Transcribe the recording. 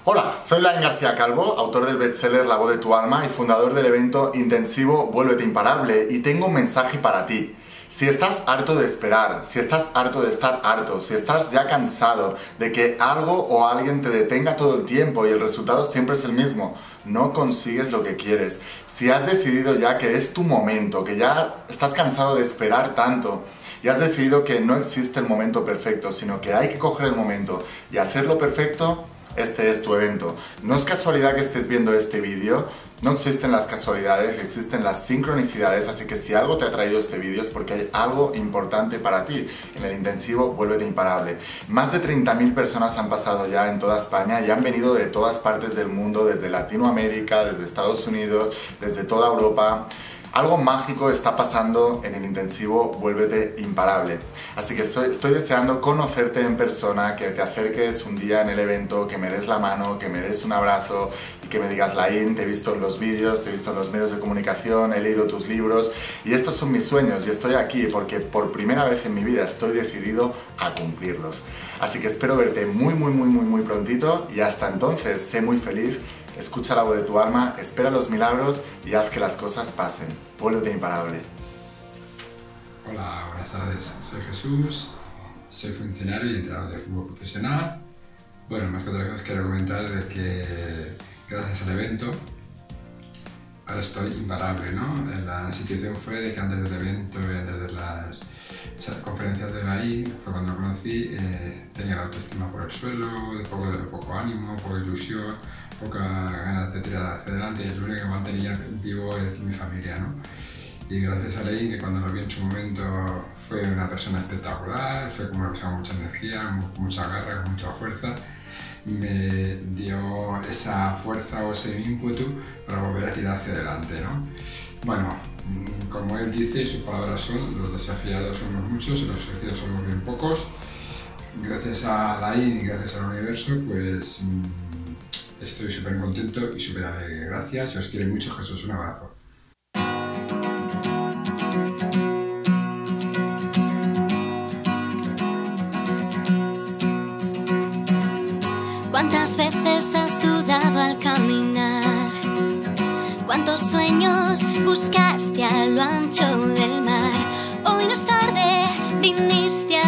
Hola, soy Laín García Calvo, autor del bestseller La voz de tu alma y fundador del evento intensivo Vuélvete Imparable, y tengo un mensaje para ti. Si estás harto de esperar, si estás harto de estar harto, si estás ya cansado de que algo o alguien te detenga todo el tiempo y el resultado siempre es el mismo, no consigues lo que quieres, si has decidido ya que es tu momento, que ya estás cansado de esperar tanto, y has decidido que no existe el momento perfecto, sino que hay que coger el momento y hacerlo perfecto, este es tu evento. No es casualidad que estés viendo este vídeo, no existen las casualidades, existen las sincronicidades, así que si algo te ha traído este vídeo es porque hay algo importante para ti en el intensivo Vuélvete Imparable. Más de 30.000 personas han pasado ya en toda España y han venido de todas partes del mundo, desde Latinoamérica, desde Estados Unidos, desde toda Europa. Algo mágico está pasando en el intensivo Vuélvete Imparable. Así que estoy deseando conocerte en persona, que te acerques un día en el evento, que me des la mano, que me des un abrazo y que me digas: Laín, te he visto en los vídeos, te he visto en los medios de comunicación, he leído tus libros y estos son mis sueños y estoy aquí porque por primera vez en mi vida estoy decidido a cumplirlos. Así que espero verte muy prontito y hasta entonces sé muy feliz. Escucha la voz de tu alma, espera los milagros y haz que las cosas pasen. Vuélvete imparable. Hola, buenas tardes. Soy Jesús, soy funcionario y entrenador de fútbol profesional. Bueno, más que otra cosa quiero comentar de que gracias al evento ahora estoy imparable, ¿no? La situación fue de que antes del evento y antes de las conferencias de Laín, fue cuando lo conocí, tenía la autoestima por el suelo, de poco ánimo, poca ilusión, poca ganas de tirar hacia adelante, y lo único que mantenía vivo es mi familia, ¿no? Y gracias a Laín, que cuando lo vi en su momento fue una persona espectacular, fue como una persona con mucha energía, con mucha garra, con mucha fuerza, me dio esa fuerza o ese ímpetu para volver a tirar hacia adelante, ¿no? Bueno, como él dice, sus palabras son: los desafiados somos muchos y los elegidos somos bien pocos. Gracias a Laín y gracias al universo, pues estoy súper contento y súper alegre. Gracias, os quiero mucho, Jesús, un abrazo. ¿Cuántas veces has dudado al caminar? ¿Cuántos sueños buscaste a lo ancho del mar? Hoy no es tarde, viniste a